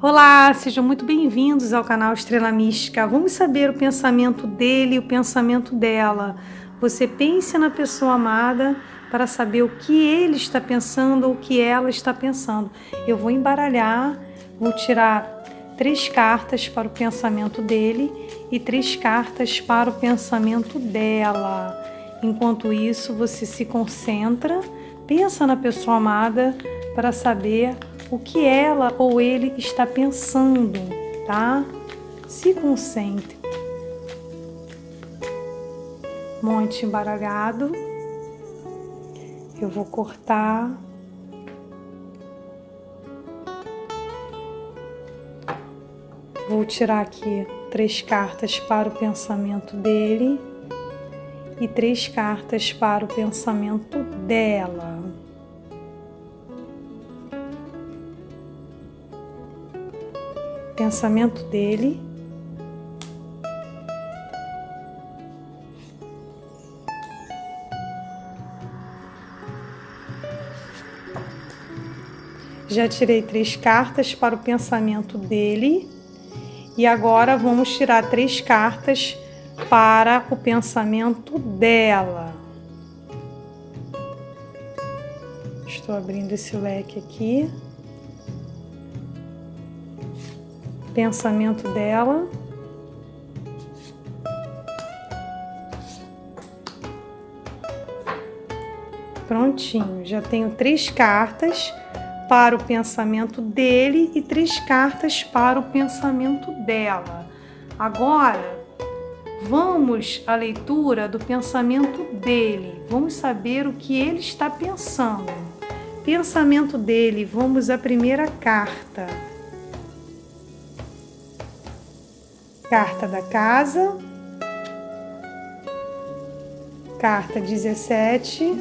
Olá, sejam muito bem-vindos ao canal Estrela Mística. Vamos saber o pensamento dele e o pensamento dela. Você pense na pessoa amada para saber o que ele está pensando ou o que ela está pensando. Eu vou embaralhar, vou tirar 3 cartas para o pensamento dele e 3 cartas para o pensamento dela. Enquanto isso, você se concentra, pensa na pessoa amada para saber o que ela ou ele está pensando, tá? Se concentre. Monte embaralhado. Eu vou cortar. Vou tirar aqui 3 cartas para o pensamento dele e 3 cartas para o pensamento dela. Pensamento dele. Já tirei 3 cartas para o pensamento dele. E agora vamos tirar 3 cartas para o pensamento dela. Estou abrindo esse leque aqui. Pensamento dela. Prontinho, já tenho 3 cartas para o pensamento dele e 3 cartas para o pensamento dela. Agora, vamos à leitura do pensamento dele. Vamos saber o que ele está pensando. Pensamento dele, vamos à primeira carta. Carta da casa, carta 17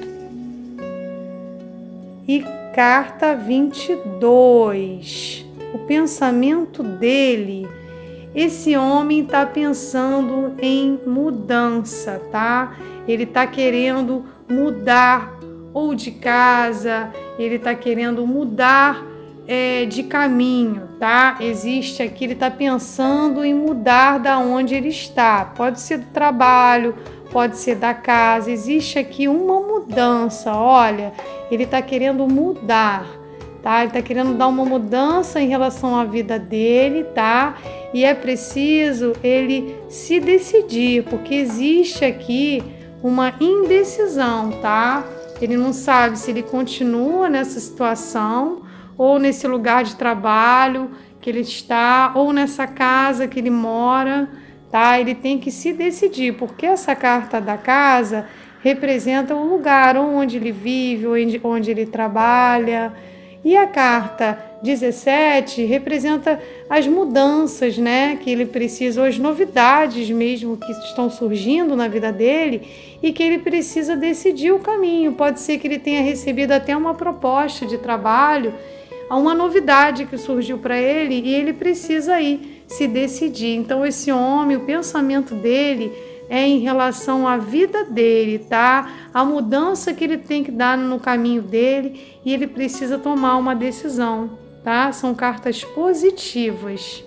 e carta 22. O pensamento dele, esse homem está pensando em mudança, tá? Ele está querendo mudar ou de casa, ele está querendo mudar de caminho, tá? Existe aqui, ele está pensando em mudar da onde ele está. Pode ser do trabalho, pode ser da casa. Existe aqui uma mudança, olha, ele está querendo mudar, tá? Ele está querendo dar uma mudança em relação à vida dele, tá? E é preciso ele se decidir, porque existe aqui uma indecisão, tá? Ele não sabe se ele continua nessa situação ou nesse lugar de trabalho que ele está, ou nessa casa que ele mora, tá? Ele tem que se decidir, porque essa carta da casa representa o lugar onde ele vive, onde ele trabalha. E a carta 17 representa as mudanças, né, que ele precisa, ou as novidades mesmo que estão surgindo na vida dele e que ele precisa decidir o caminho. Pode ser que ele tenha recebido até uma proposta de trabalho, uma novidade que surgiu para ele e ele precisa aí se decidir. Então esse homem, o pensamento dele é em relação à vida dele, tá? A mudança que ele tem que dar no caminho dele e ele precisa tomar uma decisão, tá? São cartas positivas.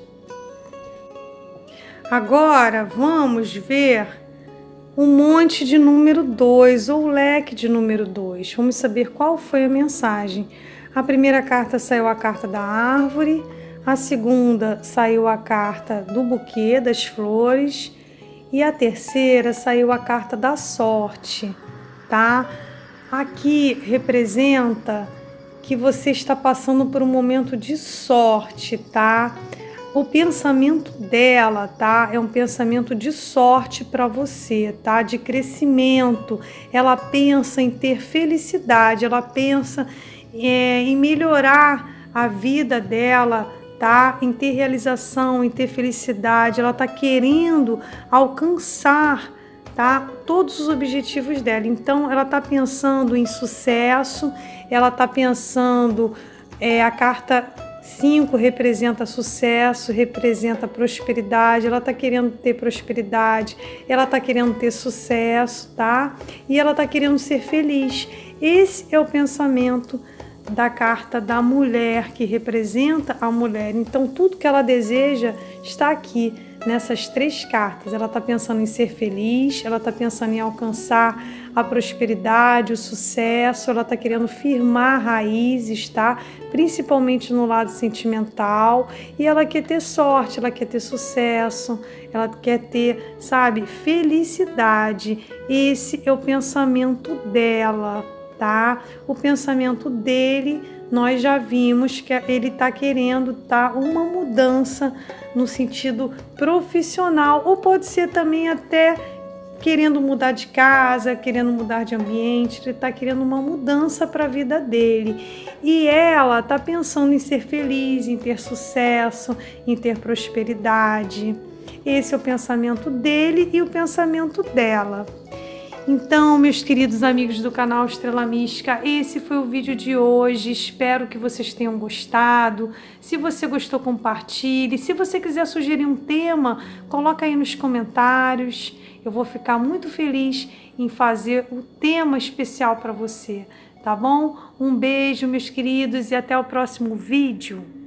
Agora vamos ver o monte de número 2 ou o leque de número 2. Vamos saber qual foi a mensagem. A primeira carta saiu a carta da árvore, a segunda saiu a carta do buquê, das flores, e a terceira saiu a carta da sorte, tá? Aqui representa que você está passando por um momento de sorte, tá? O pensamento dela, tá? É um pensamento de sorte para você, tá? De crescimento. Ela pensa em ter felicidade, ela pensa em melhorar a vida dela, tá? Em ter realização, em ter felicidade. Ela tá querendo alcançar, tá? Todos os objetivos dela. Então, ela tá pensando em sucesso, ela tá pensando, a carta 5 representa sucesso, representa prosperidade. Ela tá querendo ter prosperidade, ela tá querendo ter sucesso, tá? E ela tá querendo ser feliz. Esse é o pensamento da carta da mulher, que representa a mulher. Então, tudo que ela deseja está aqui, nessas 3 cartas. Ela está pensando em ser feliz, ela está pensando em alcançar a prosperidade, o sucesso, ela está querendo firmar raízes, tá? Principalmente no lado sentimental, e ela quer ter sorte, ela quer ter sucesso, ela quer ter, sabe, felicidade. Esse é o pensamento dela, tá? O pensamento dele, nós já vimos que ele está querendo, tá, uma mudança no sentido profissional, ou pode ser também até querendo mudar de casa, querendo mudar de ambiente. Ele está querendo uma mudança para a vida dele. E ela está pensando em ser feliz, em ter sucesso, em ter prosperidade. Esse é o pensamento dele e o pensamento dela. Então, meus queridos amigos do canal Estrela Mística, esse foi o vídeo de hoje. Espero que vocês tenham gostado. Se você gostou, compartilhe. Se você quiser sugerir um tema, coloca aí nos comentários. Eu vou ficar muito feliz em fazer o tema especial para você, tá bom? Um beijo, meus queridos, e até o próximo vídeo.